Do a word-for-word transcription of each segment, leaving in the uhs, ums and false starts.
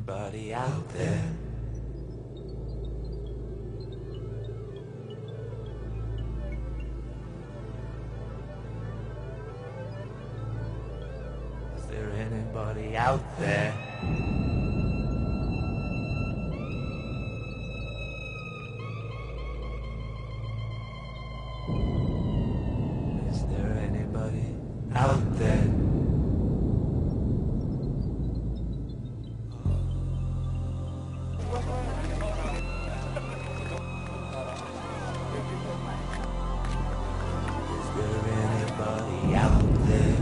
anybody out there? Is there anybody out there? Is there anybody out there? Is there anybody out there?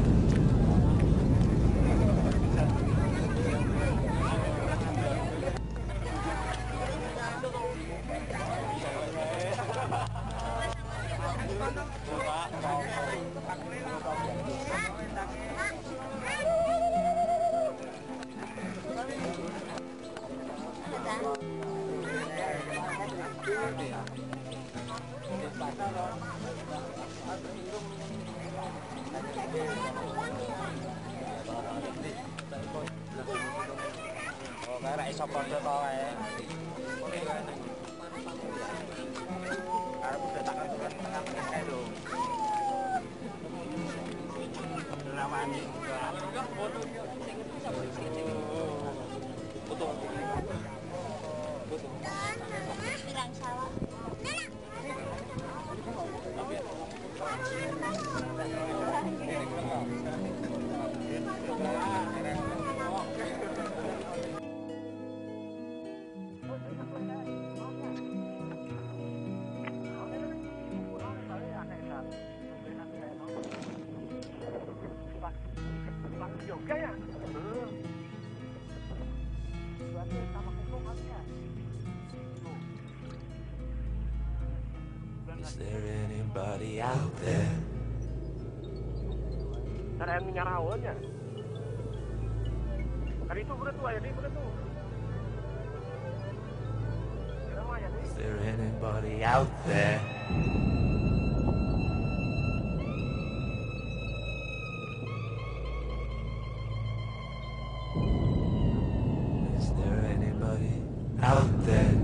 Cái này sọc con cho con này. Harus datangkan tuhan tengah mereka itu. Lama nih. Betul. Betul. Bilang salah. Juga ya? Is there anybody out there? Ada yang nyarawannya. Kan itu bener tuh, ayah ini bener tuh. Is there anybody out there? Is there anybody out there?